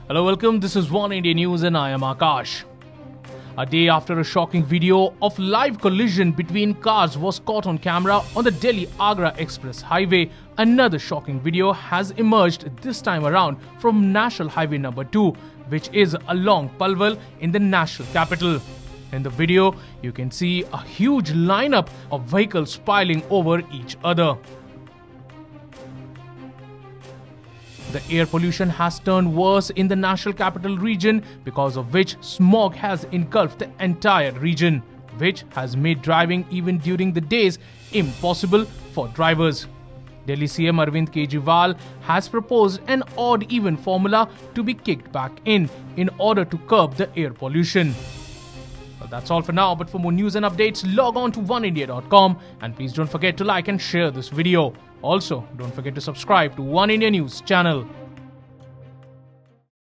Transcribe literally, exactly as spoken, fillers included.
Hello, welcome. This is Oneindia News and I am Akash. A day after a shocking video of live collision between cars was caught on camera on the Delhi-Agra Express Highway, another shocking video has emerged this time around from National Highway number two, which is along Palwal in the national capital. In the video, you can see a huge lineup of vehicles piling over each other. The air pollution has turned worse in the national capital region, because of which smog has engulfed the entire region, which has made driving even during the days impossible for drivers. Delhi C M Arvind Kejriwal has proposed an odd-even formula to be kicked back in in order to curb the air pollution. Well, that's all for now, but for more news and updates, log on to oneindia dot com and please don't forget to like and share this video. Also, don't forget to subscribe to Oneindia News channel.